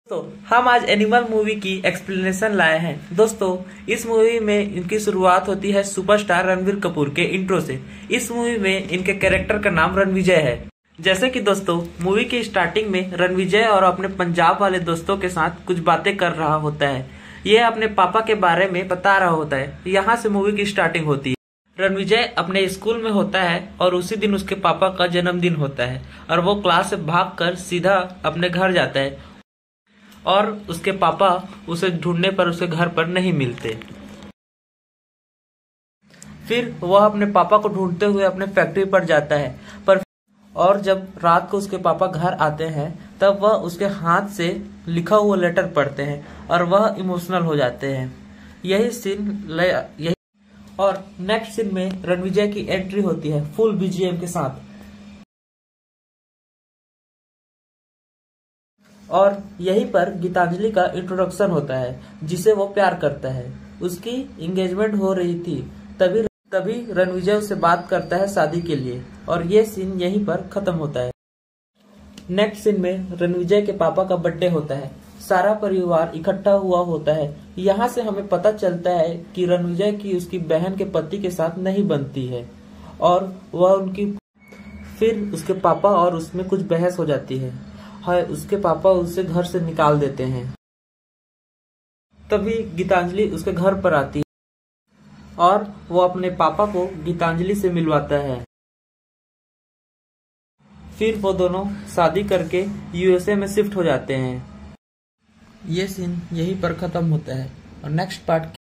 दोस्तों हम आज एनिमल मूवी की एक्सप्लेनेशन लाए हैं। दोस्तों इस मूवी में इनकी शुरुआत होती है सुपरस्टार रणबीर कपूर के इंट्रो से। इस मूवी में इनके कैरेक्टर का नाम रणविजय है। जैसे कि दोस्तों मूवी की स्टार्टिंग में रणविजय और अपने पंजाब वाले दोस्तों के साथ कुछ बातें कर रहा होता है। ये अपने पापा के बारे में बता रहा होता है। यहाँ से मूवी की स्टार्टिंग होती है। रणविजय अपने स्कूल में होता है और उसी दिन उसके पापा का जन्मदिन होता है और वो क्लास से भागकर सीधा अपने घर जाता है और उसके पापा उसे ढूंढने पर उसे घर पर नहीं मिलते। फिर वह अपने पापा को ढूंढते हुए अपने फैक्ट्री पर जाता है और जब रात को उसके पापा घर आते हैं तब वह उसके हाथ से लिखा हुआ लेटर पढ़ते हैं और वह इमोशनल हो जाते हैं। यही और नेक्स्ट सीन में रणविजय की एंट्री होती है फुल बीजीएम के साथ और यहीं पर गीतांजलि का इंट्रोडक्शन होता है जिसे वो प्यार करता है। उसकी एंगेजमेंट हो रही थी तभी रणविजय उससे बात करता है शादी के लिए और ये सीन यहीं पर खत्म होता है। नेक्स्ट सीन में रणविजय के पापा का बर्थडे होता है। सारा परिवार इकट्ठा हुआ होता है। यहाँ से हमें पता चलता है कि रणविजय की उसकी बहन के पति के साथ नहीं बनती है और फिर उसके पापा और उसमें कुछ बहस हो जाती है। उसके पापा उसे घर से निकाल देते हैं। तभी गीतांजलि उसके घर पर आती है और वो अपने पापा को गीतांजलि से मिलवाता है। फिर वो दोनों शादी करके यूएसए में शिफ्ट हो जाते हैं। ये सीन यहीं पर खत्म होता है और नेक्स्ट पार्ट